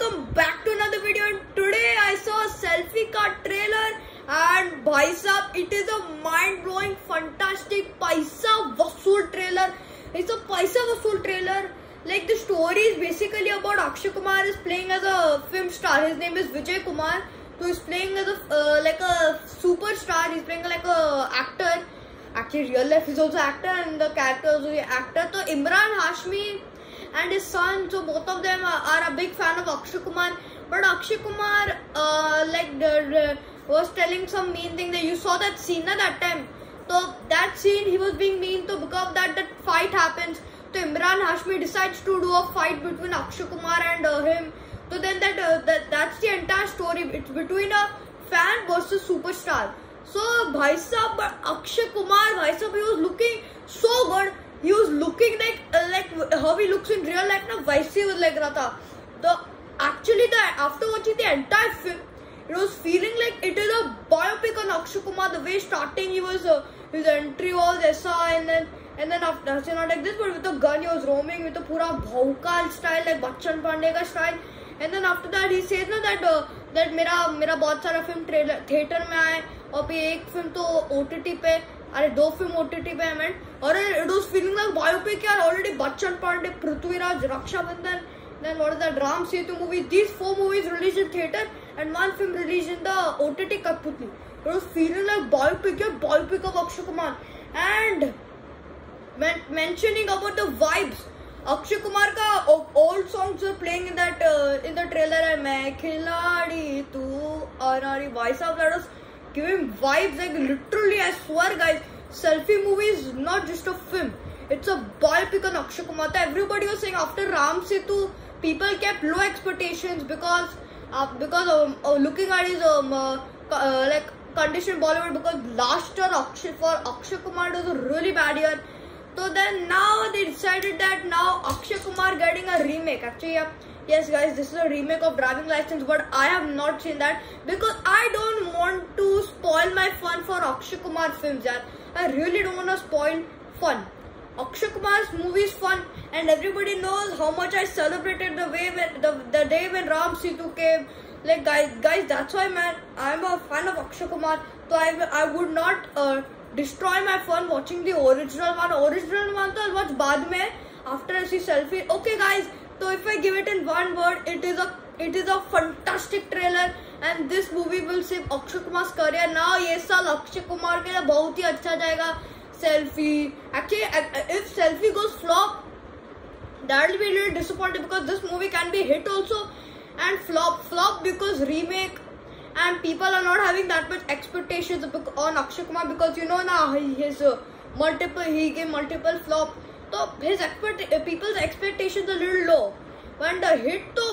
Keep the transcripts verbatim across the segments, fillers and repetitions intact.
welcome back to another video. And today I saw a selfie card trailer and bhai sahab, it is a mind-blowing, fantastic paisa vasool trailer. It's a paisa vasool trailer. Like the story is basically about Akshay Kumar is playing as a film star. His name is Vijay Kumar. So he's playing as a uh, like a superstar. He's playing like a actor. Actually, real life is also actor and the character is also actor. So Imran Hashmi and his son, so both of them are, are a big fan of Akshay Kumar. But Akshay Kumar, uh, like the, the, was telling some mean thing. That you saw that scene at that time. So that scene, he was being mean. So because of that, that fight happens. So Imran Hashmi decides to do a fight between Akshay Kumar and uh, him. So then that, uh, that that's the entire story. It's between a fan versus superstar. So bhai sahab, but Akshay Kumar, bhai sahab, he was looking so good. He was looking like uh, like how he looks in real life. Na vaise was like raha tha. The actually the after watching the entire film, it was feeling like it is a biopic on Akshay Kumar. The way starting he was uh, his entry was aisa, and then and then after so not like this, but with the gun he was roaming with the pura bhaukal style, like Bachchan Pandey ka style. And then after that he says na that uh, that मेरा मेरा बहुत सारा film trailer theatre में आए और फिर एक film तो ओटीटी पे, अरे दो फिल्म ओटीटी पे है. और it was feeling like biopic यार. Already Bachchan Pandey, Prithviraj, Rakshabandhan, then what is that Ram Setu movie. These four movies released in theater and one film released in the O T T Katputli. It was feeling like biopic यार, biopic of Akshay Kumar. And when mentioning about the vibes, Akshay Kumar ka old songs were playing in that uh, in the trailer. है मैं खिलाड़ी तू अनारी, भाई साहब, that was giving vibes like literally. I swear guys, selfie movie is not just a film, it's a biopic on Akshay Kumar. Everybody was saying after Ram Setu, people kept low expectations because uh, because um, uh, looking at his um, uh, uh, like condition Bollywood, because last year Akshay for Akshay Kumar was a really bad year. So then now they decided that now Akshay Kumar getting a remake. Actually, yeah, yes guys, this is a remake of Driving License, but I have not seen that because I don't want to spoil my fun for Akshay Kumar films. Yeah, I really don't want to spoil fun. Akshay Kumar's movie is fun, and everybody knows how much I celebrated the way when the, the day when Ram Setu came. Like guys, guys, that's why man, I'm a fan of Akshay Kumar. So I I would not uh, destroy my fun watching the original one. Original one तो I'll watch बाद में after I see selfie. Okay guys, so if I give it in one word, it is a it is a fantastic trailer, and this movie will save Akshay Kumar's career. Now ये साल अक्षय कुमार के लिए बहुत ही अच्छा जाएगा. Selfie, actually if selfie goes flop, that will be really disappointing because this movie can be hit also, and flop flop because remake. And people are not having that much expectations on Akshay Kumar because you know now his uh, multiple he gave multiple flop. So his expect people's expectations are a little low. When the hit the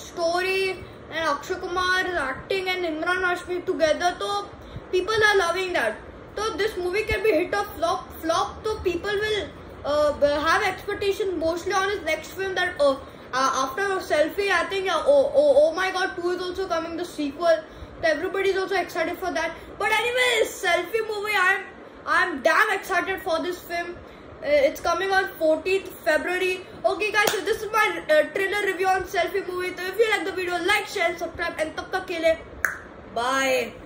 story and Akshay Kumar acting and Imran Hashmi together, so people are loving that. So this movie can be hit or flop. Flop, so people will uh, have expectations mostly on his next film. That uh, uh, after Selfie, I think uh, oh, oh oh my God, two is also coming, the sequel. So everybody is also excited for that. But anyway, Selfie movie, I'm I'm damn excited for this film. Uh, it's coming on fourteenth February. Okay guys, so this is my uh, trailer review on Selfie movie. So if you like the video, like, share, subscribe, and tab tak ke liye, bye.